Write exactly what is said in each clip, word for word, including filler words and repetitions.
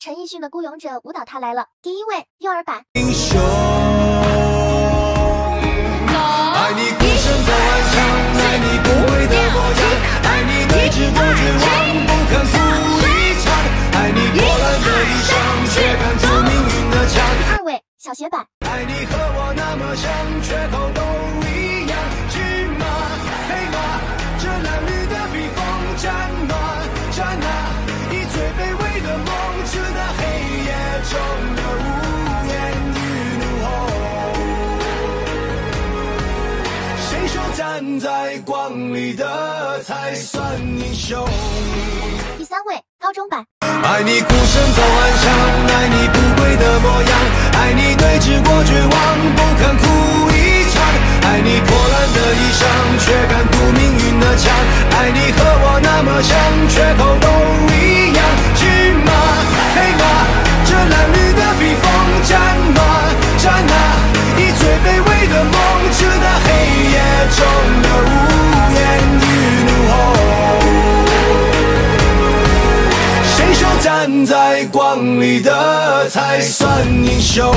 陈奕迅的《孤勇者》舞蹈他来了，第一位幼儿版。 英雄，爱你孤身走暗巷，爱你不跪的模样，爱你对峙过绝望，不肯负一场，爱你破烂的衣裳，却敢住命运的枪。 第二位小学版。 爱你和我那么像，缺口都一样，是吗？黑马，这褴褛的披风，战吗？战啊！以最卑微的梦，直到黑夜中的无言与怒吼。谁说站在光里的才算英雄？ 第三位高中版。 爱你孤身走暗巷，爱你不跪的模样，爱你对峙过绝望，不肯哭一场，爱你破烂的衣裳，却敢堵命运的枪，爱你和我那么像，缺口都一样，是吗？黑马，这褴褛的披风，战吗？战啊！以最卑微的梦，直到黑夜中的无言与怒吼。谁说站在光里的才算英雄？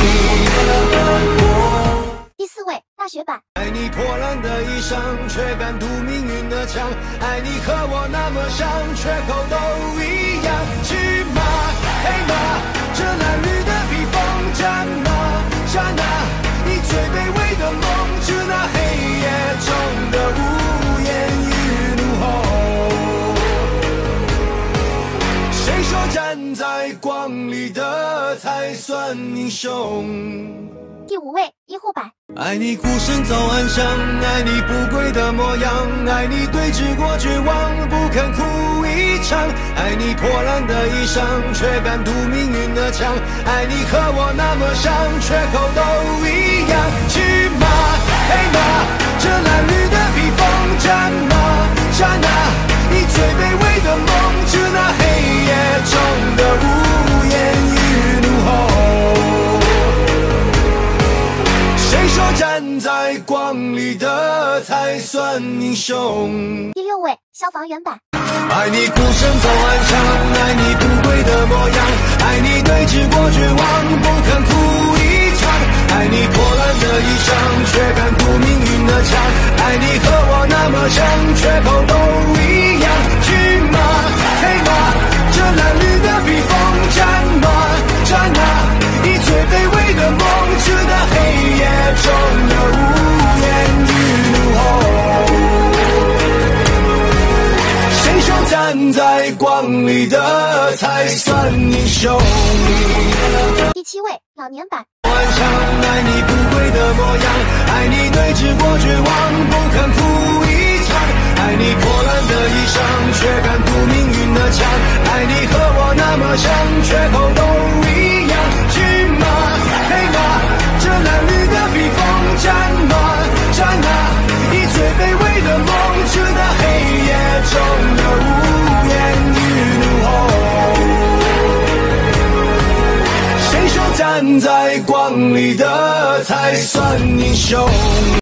第四位大学版。 爱你破烂的衣裳，却敢堵命运的枪，爱你和我那么像，缺口都一样，是吗？黑马，这褴褛的披风，战吗？战啊！以最卑微的梦，直到黑夜中的无言与怒吼。谁说站在光里的才算英雄？ 第五位医护版。 爱你孤身走暗巷，爱你不跪的模样，爱你对峙过绝望，不肯哭一场，爱你破烂的衣裳，却敢堵命运的枪，爱你和我那么像，缺口都一样，是吗？黑马，这褴褛的披风，战吗？战啊！以最卑微的梦，直到黑夜中的无言与怒吼。谁说站在光里的才算英雄？ 第六位消防员版。 爱你孤身走暗巷，爱你不跪的模样，爱你对峙过绝望，不肯哭一场，爱你破烂的衣裳，却敢堵命运的枪，爱你和我那么像，缺口都一样，是吗？黑马，这褴褛的披风，战吗？战啊！以最卑微的梦，直到黑夜中的无言与怒吼。谁说站在光里的才算英雄？ 第七位老年版。 晚上爱你不跪的模样，爱你对峙过绝望，不肯哭一场，爱你破烂的衣裳，却敢堵命运的枪，爱你和我那么像，缺口都一样，是吗？黑马，这褴褛的披风，战吗？战啊！以最卑微的梦，直到黑夜中的无言与怒吼。谁说站在光里的才算英雄？